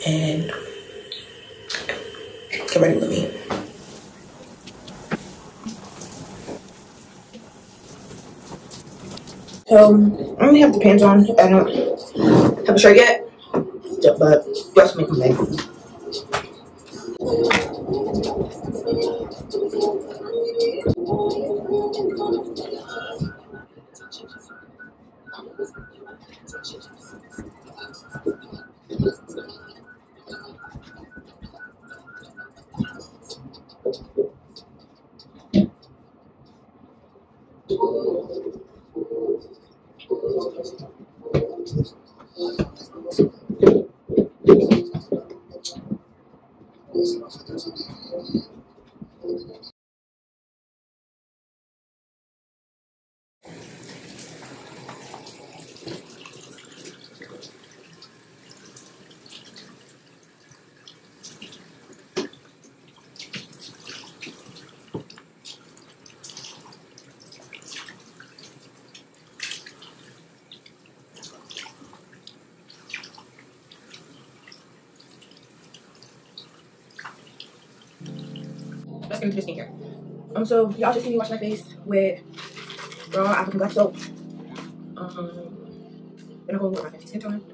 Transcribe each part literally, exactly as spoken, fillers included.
and get ready with me. So I only have the pants on. I don't have a shirt yet, but let's make them big. Let's get into the skincare. Um, so y'all just see me wash my face with raw African black soap. Um, then I'm going with my fancy skin tone.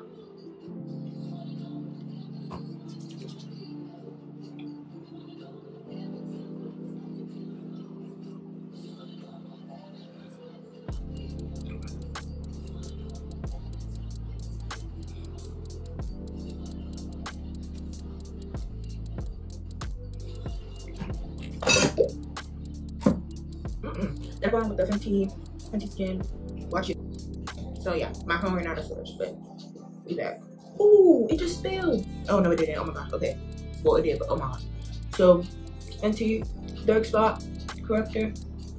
I'm going with the Fenty, Fenty Skin. Watch it. So yeah, my phone ran out of storage, but be back. Ooh, it just spilled. Oh no, it didn't. Oh my god. Okay. Well, it did, but oh my god. So Fenty dark spot corrector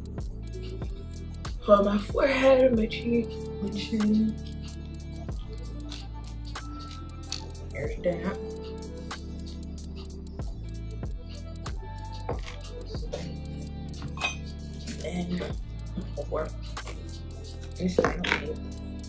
on my forehead, my cheeks, my chin. There's that. And before this is kind of cute.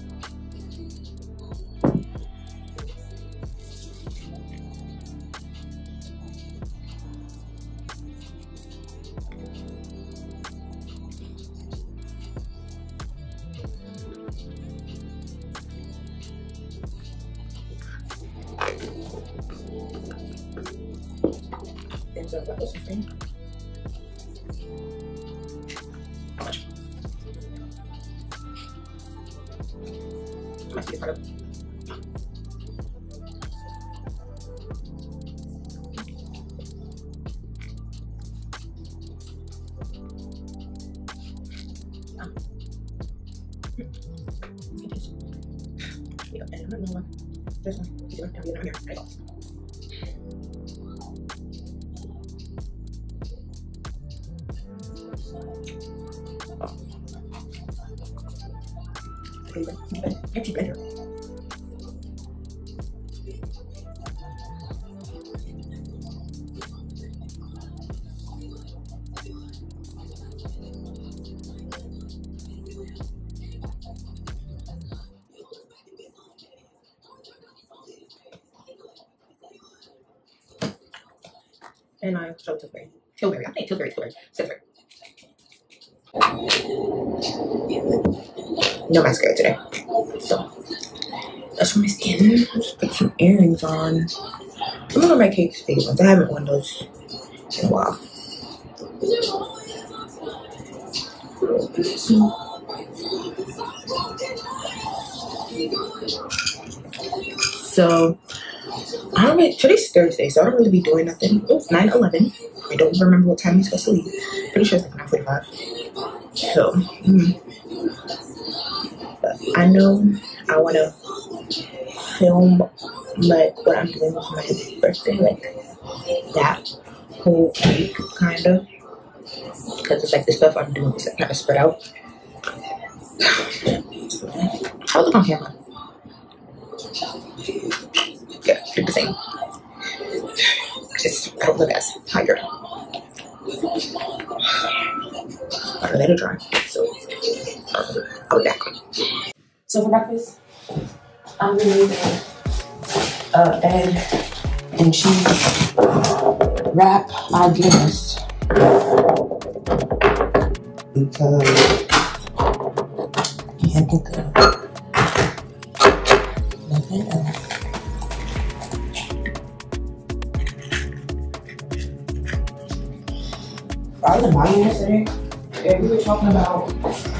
And so that was the thing. How much? My skin is part of it. Yeah, and I'm not gonna this one. This one, I'm getting on here. I go. Empty blender. And I show Tilbury. Tilbury. I think Tilbury, Tilbury. Tilbury. No mascara today. So that's for my skin. Just put some earrings on. I'm gonna my Kate Spade ones. I haven't worn those in a while. So I don't really, today's Thursday, so I don't really be doing nothing. Oh, nine eleven. I don't remember what time we're supposed to leave. Pretty sure it's like nine forty-five. So, mm. But I know I want to film like what I'm doing with my birthday, like that whole week, kind of. Because it's like the stuff I'm doing is like kind of spread out. How I look on camera? Yeah, look the same. Just I don't look as tired. I'll let it dry. So I'll, I'll be back. So for breakfast, I'm gonna make uh, egg and cheese wrap I guess, because I can't think of nothing else. I was in Bali yesterday and we were talking about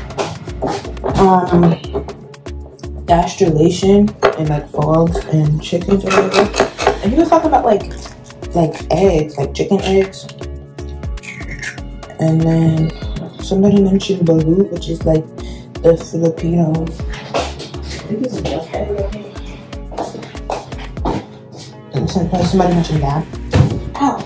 um gastrulation and like frogs and chickens or whatever, and he was talking about like like eggs, like chicken eggs, and then somebody mentioned balut, which is like the Filipino, I think it's a duck egg, I think. And somebody, somebody mentioned that. Ow.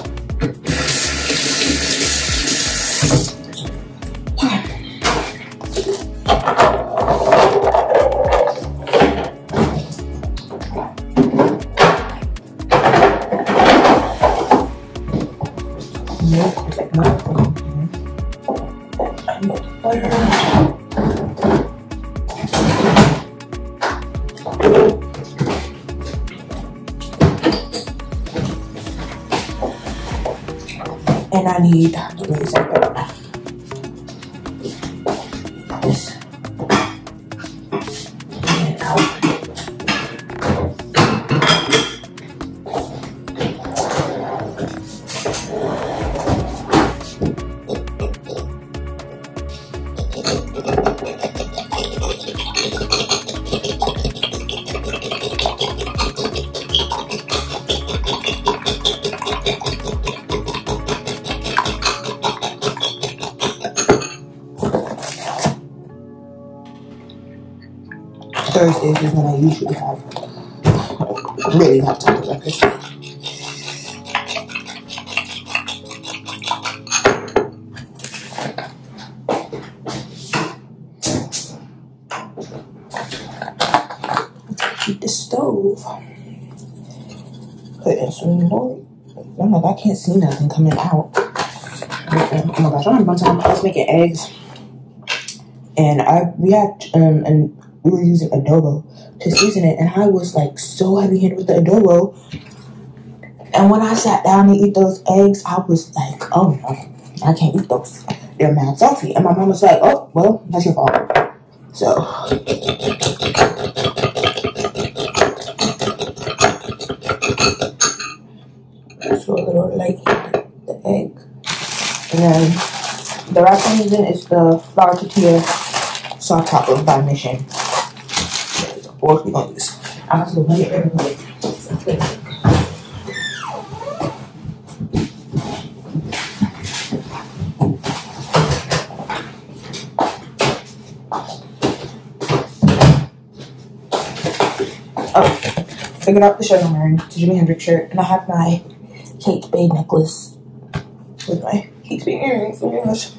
And I need to raise that this and out. Thursdays is when I usually have really have time to breakfast. Keep the stove. Put in some more. I'm like, I can't see nothing coming out. Oh my gosh, I remember one time I was making eggs, and I we had um and. we were using adobo to season it, and I was like so heavy-handed with the adobo. And when I sat down to eat those eggs, I was like, oh no, I can't eat those. They're mad salty. And my mom was like, oh, well, that's your fault. So, so a little like the egg. And then the wrap I'm using is the flour tortilla soft topper by Mission. Or we're gonna use. I'm gonna go it everywhere. Oh, figured out the shirt I'm wearing. It's a Jimi Hendrix shirt, and I have my Kate Spade necklace with my Kate Spade earrings. Oh my gosh.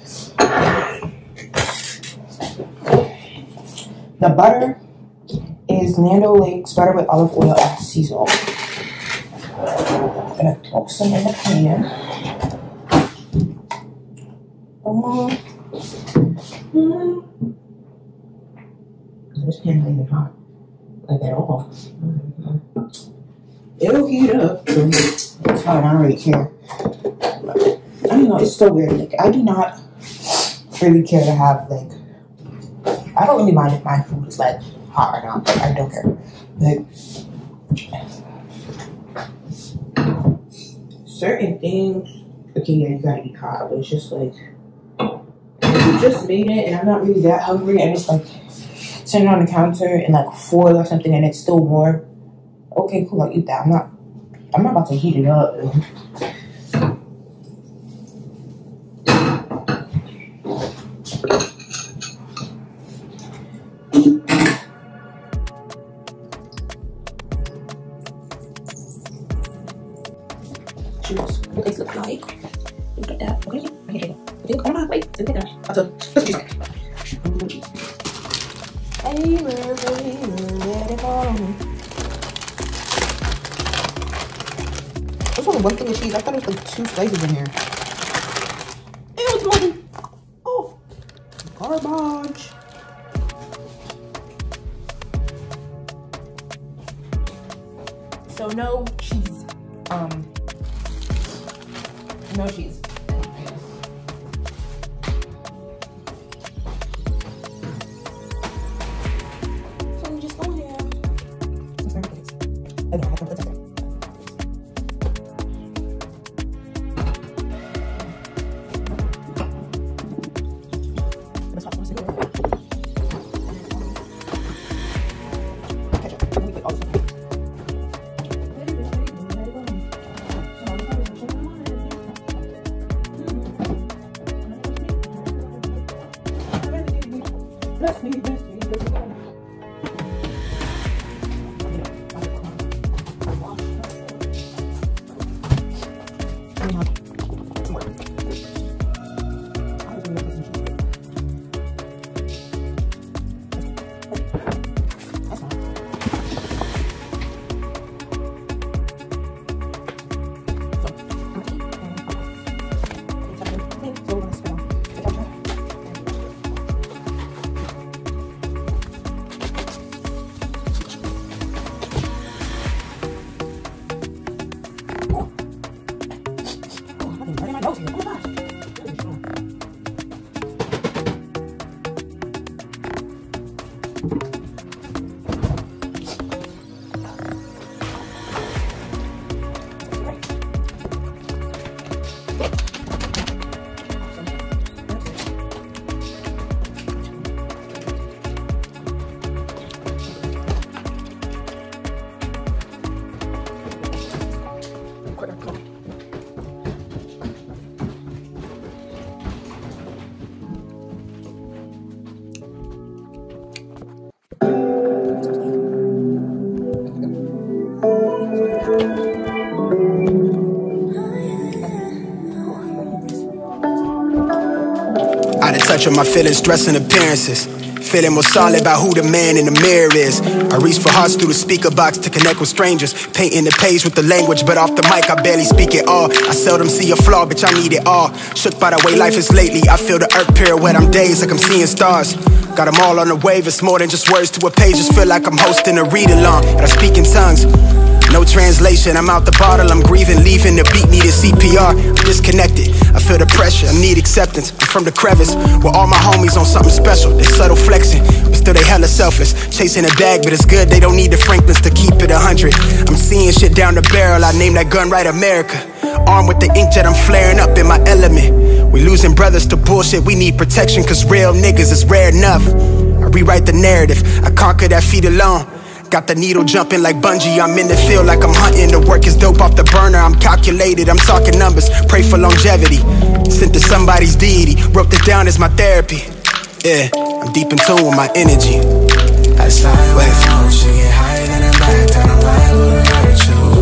The butter is Land O'Lakes butter with olive oil and sea salt. I'm gonna throw some in the pan. Um, mm, this pan ain't even hot, like at all. Mm-hmm. It'll heat up. It's fine. I don't really care. I don't know. It's so weird. Like I do not really care to have like. I don't really mind if my food is like hot or not. Like, I don't care. Like certain things, okay, yeah, you gotta eat hot, but it's just like if you just made it and I'm not really that hungry and it's like sitting on the counter in like foil or something and it's still warm. Okay, cool, I'll eat that. I'm not I'm not about to heat it up. What these look like. Look at that. Okay, okay, okay. Come on, wait. Look at that. That's a that's cheese. Hey, let it go. There's only one thing of cheese. I thought it was like two slices in here. Ew, it's more than. Oh, garbage. So no cheese. Um, no cheese. So we just go in there. Again, I can put that there. Bless me, bless me, bless me. Out of touch with my feelings, stress and appearances. Feeling more solid about who the man in the mirror is. I reach for hearts through the speaker box to connect with strangers. Painting the page with the language, but off the mic I barely speak at all. I seldom see a flaw, bitch, I need it all. Shook by the way life is lately. I feel the earth pirouette, I'm dazed like I'm seeing stars. Got them all on the wave, it's more than just words to a page. Just feel like I'm hosting a read-along, and I speak in tongues. No translation, I'm out the bottle, I'm grieving, leaving. The beat needed C P R, I'm disconnected. I feel the pressure, I need acceptance. I'm from the crevice, where all my homies on something special. They subtle flexing, but still they hella selfless. Chasing a bag, but it's good, they don't need the Franklins to keep it a hundred. I'm seeing shit down the barrel, I named that gun right America. Armed with the inkjet, I'm flaring up in my element. We losing brothers to bullshit, we need protection, cause real niggas is rare enough. I rewrite the narrative, I conquer that feat alone. Got the needle jumping like bungee, I'm in the field like I'm hunting. The work is dope off the burner, I'm calculated, I'm talking numbers, pray for longevity. Sent to somebody's deity, wrote this down as my therapy. Yeah, I'm deep in tune with my energy. I slide away from she get higher than a back, then I'm liable to hurt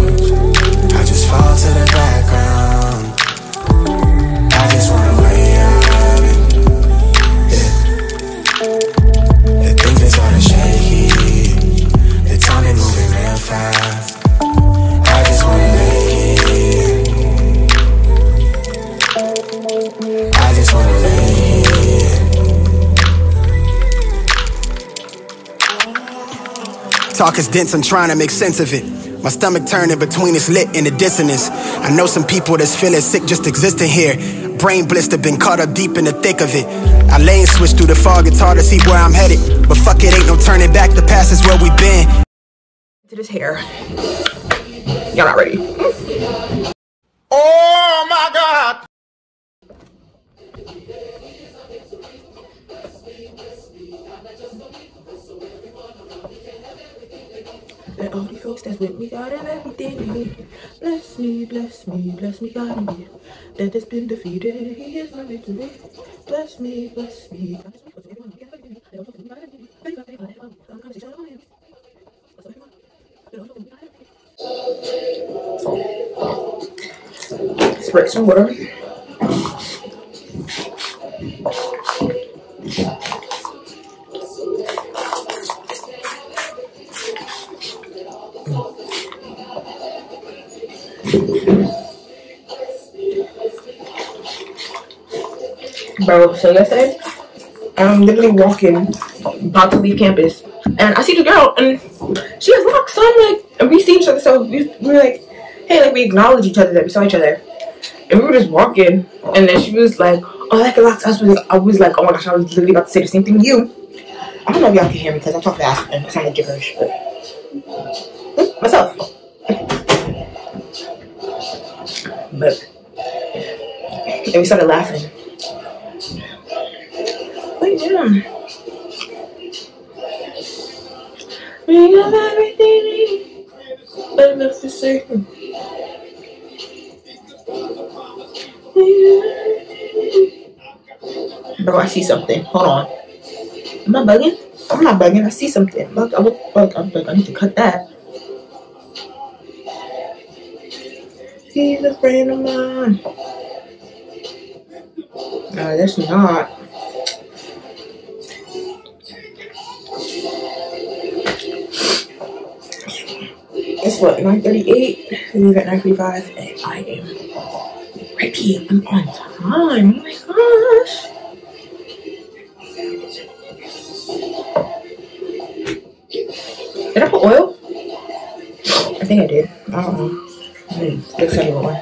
you. I just fall to the background, I just wanna way out of it. Yeah, the things they sort of shaky. The time is moving real fast. I just wanna make it. I just wanna make it. Talk is dense, I'm trying to make sense of it. My stomach turning between its lit and the dissonance. I know some people that's feeling sick just existing here. Brain blister, been caught up deep in the thick of it. I lane switch through the fog, it's hard to see where I'm headed. But fuck it, ain't no turning back, the past is where we've been. To this hair. Y'all not ready. Oh my God! And all these folks that's with me got and everything we need. Bless me, bless me, bless me, God in me. Death has been defeated, he is my victory. Bless me, bless me, bless me. Spread some water. Bro, so yesterday, I'm literally walking, about to leave campus, and I see the girl, and she has locks, so I'm like, and we see each other, so we, we're like, hey, like we acknowledge each other that we saw each other. And we were just walking, and then she was like, oh, that relax us. I was like, oh my gosh, I was literally about to say the same thing to you. I don't know if y'all can hear me because I talk fast and it's kind of gibberish, but myself. But and we started laughing. But yeah. We have everything enough to say. Bro, I see something. Hold on. Am I bugging? I'm not bugging. I see something. Look, I look like I'm like I need to cut that. He's a friend of mine. No, that's not. It's what, nine thirty-eight? We leave at nine forty-five, and I am ready. I'm on time. Oh my gosh. Did I put oil? I think I did. I don't know. Mm, looks anymore.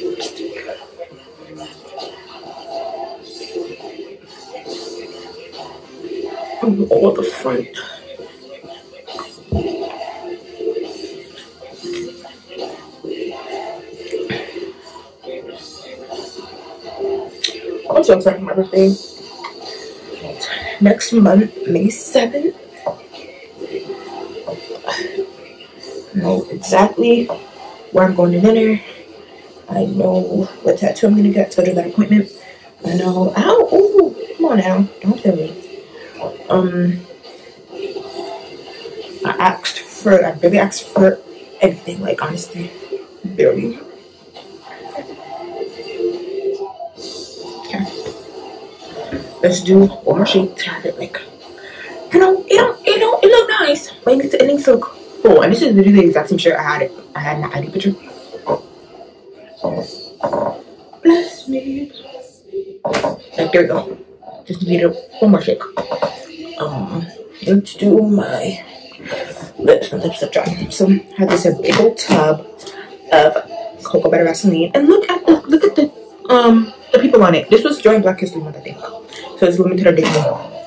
Oh, the front. I'm so excited for my birthday. Next month, May seventh. I know exactly where I'm going to dinner. I know what tattoo I'm gonna get. Schedule that appointment. I know. Ow! Ooh! Come on now! Don't tell me. Um, I asked for. I really asked for everything. Like honestly, barely. Okay. Let's do one more shake to have it like. You know, it don't. It don't. It look nice. But it needs to. It needs to look full. And this is literally the exact same shirt I had. It. I had in the I D picture. Bless me. Like, there we go. Just need a one more shake. Um, let's do my lips. My lips are dry. So I have this a big old tub of cocoa butter Vaseline, and look at the look at the um the people on it. This was during Black History Month, I think. So it's limited edition.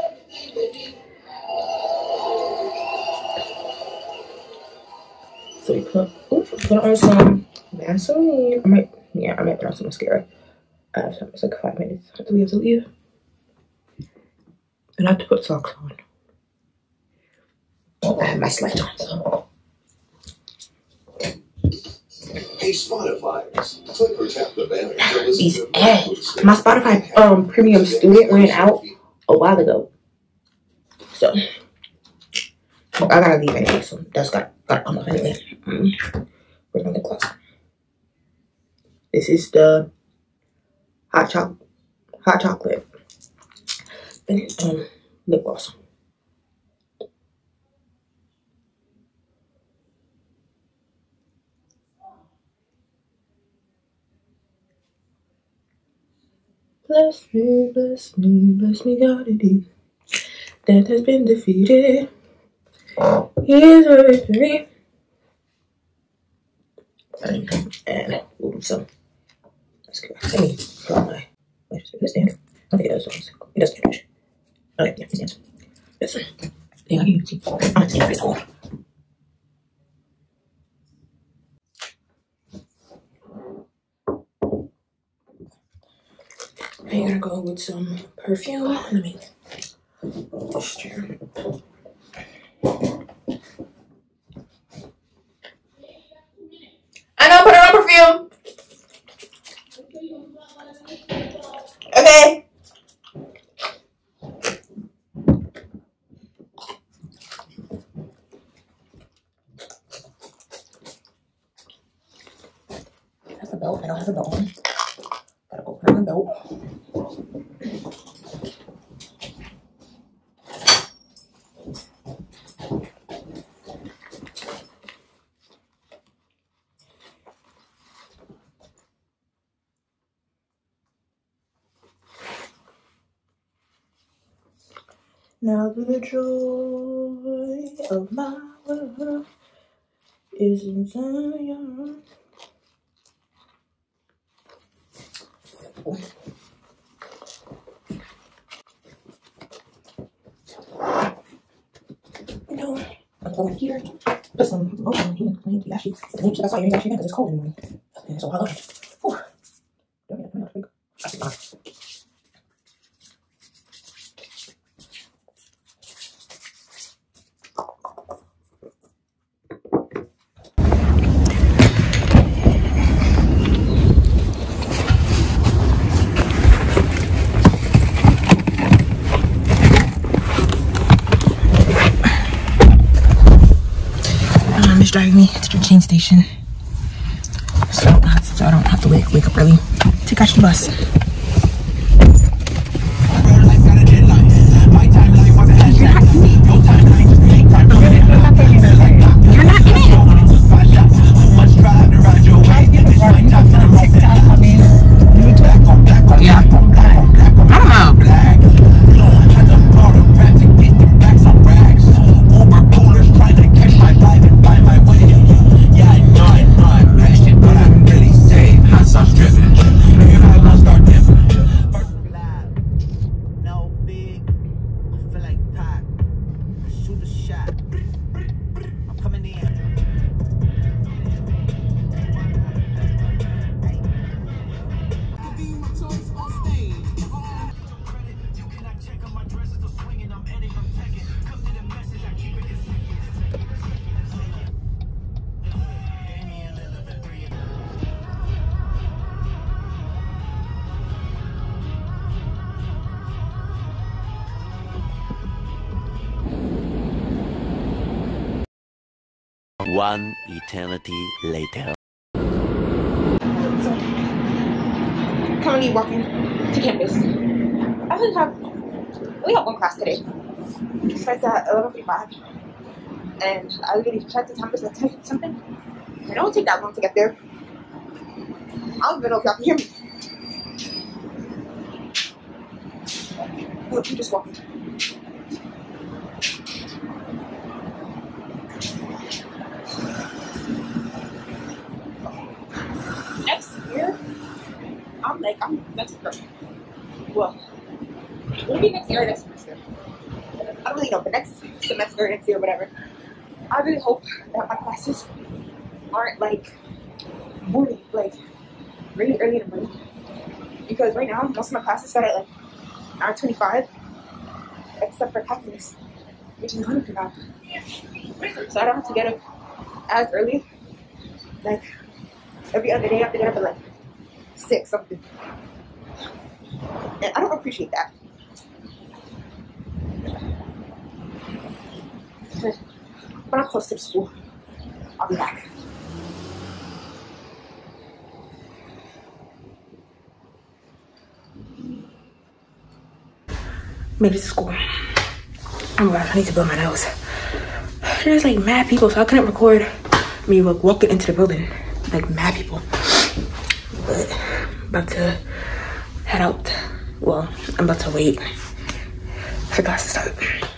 So we put ooh, put on some Vaseline. I might yeah I might put on some mascara. Uh, so it's like five minutes until we have to leave. And I have to put socks on. I have my slides on, so. Hey, Spotify, click or tap the banner to listen These to ads. My Spotify um premium student ran out a while ago. So I gotta leave anyway, so that's got gotta come up anyway. Um, where's my lip gloss? This is the hot chocolate hot chocolate um lip gloss. Bless me, bless me, bless me, God indeed. Death has been defeated. Here's a victory. And, and ooh, so let's go. Let me put on my. Wait, does it stand? I think it does. It does stand. Okay, yeah, it stands. This one. Yeah, I can even see. I'm gonna stand this one. I'm gonna go with some perfume. Let me move this chair. I know, put it on perfume. Okay. I have a belt. I don't have a belt on. Gotta go put on the belt. Now the joy of my world is in Zion. You know, I'm going here. Put some lotion on here. Actually, that's why you're actually because it's cold in the morning. And it's all hot. Whew. Don't get it. That's fine. It's driving me to the train station, so, so I don't have to wake, wake up early to catch the bus. You're not in it. Yeah. I don't know. One eternity later. Currently walking to campus. I only have we have one class today. It starts at eleven forty-five, and I literally tried to campus at ten something. It don't take that long to get there. I don't even know if y'all can hear me. Look, I'm just walking. Next year, I'm like, I'm next year. Well, maybe next year or next semester. I don't really know, but next semester, next year, whatever. I really hope that my classes aren't like morning, like really early in the morning. Because right now, most of my classes start at like nine twenty-five, except for calculus, which is one hundred now. So I don't have to get up as early. Like every other day, I have to get up at like six something, and I don't appreciate that. When I'm close to the school, I'll be back. Made it to school. Oh my gosh, I need to blow my nose. There's like mad people, so I couldn't record me like walking into the building. Like mad people. But I'm about to head out. Well, I'm about to wait for class to start.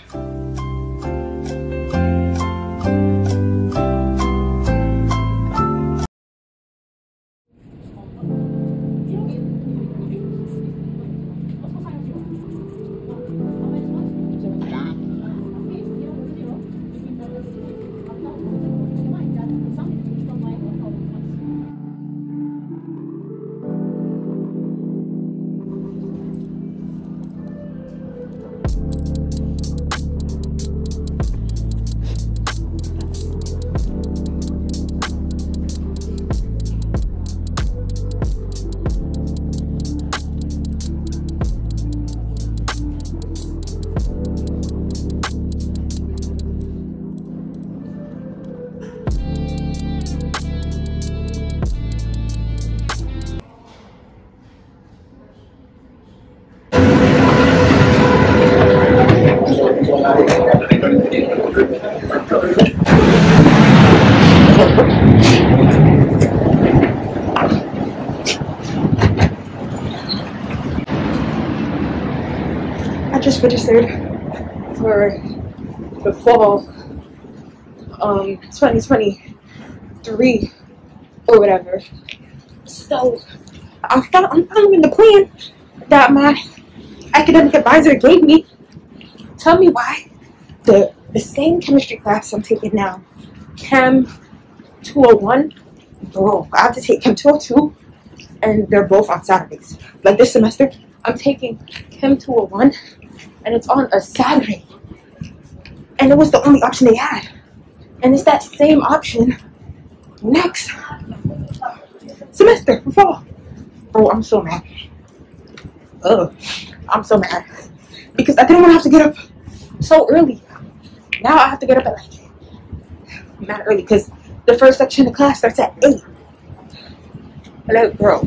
I just registered for the fall um twenty twenty-three or whatever. So I'm, fo- I'm following the plan that my academic advisor gave me. Tell me why the the same chemistry class I'm taking now, Chem two oh one, bro, I have to take Chem two oh two, and they're both on Saturdays. Like this semester, I'm taking Chem two oh one, and it's on a Saturday. And it was the only option they had. And it's that same option next semester for fall. Bro, I'm so mad. Ugh, I'm so mad. Because I didn't want to have to get up so early. Now I have to get up at like, mad early, because the first section of class starts at eight. Like, bro.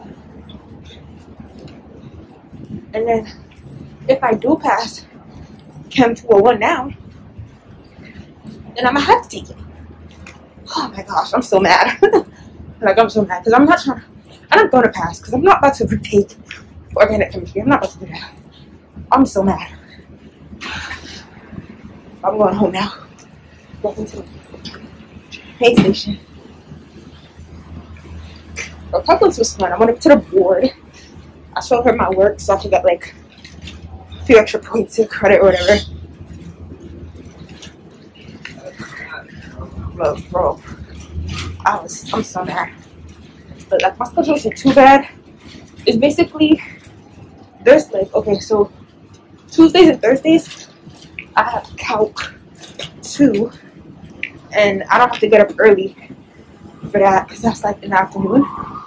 And then, if I do pass Chem two oh one now, then I'm gonna have to take it. Oh my gosh, I'm so mad. Like, I'm so mad because I'm not trying. I'm not gonna pass because I'm not about to retake organic chemistry. I'm not about to do that. I'm so mad. I'm going home now. Walking to the train station. Well, Publix was fun. I went to the board. I showed her my work so I could get like a few extra points of credit or whatever. Bro, bro, I was, I'm so mad. But like, my schedule isn't too bad. It's basically, there's like, okay, so Tuesdays and Thursdays, I have calc two, and I don't have to get up early for that because that's like in the afternoon.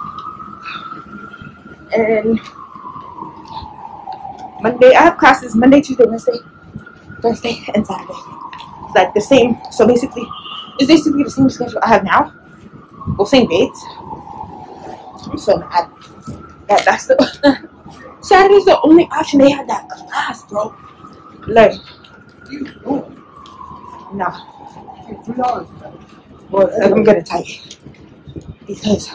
And Monday, I have classes Monday, Tuesday, Wednesday, Thursday, and Saturday. It's like the same, so basically, it's basically the same schedule I have now. Well, same dates. I'm so mad that that's the Saturday's the only option they had that class, bro. Like, nah. Three dollars. Well, like, I'm gonna tell you because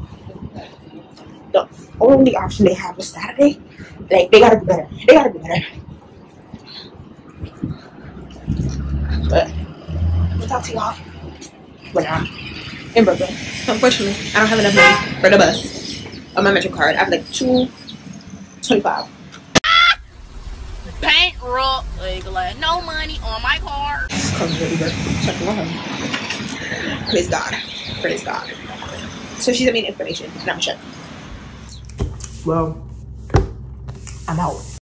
the only option they have is Saturday. Like, they gotta be better. They gotta be better. But I'll talk to y'all when I'm in Brooklyn. Unfortunately, I don't have enough money for the bus on my Metro card. I have like two twenty-five. Bankrupt, like no money on my card. Comes with Uber. Check the one. Praise God. Praise God. So she sent me the information, and I'm check. Well, I'm out.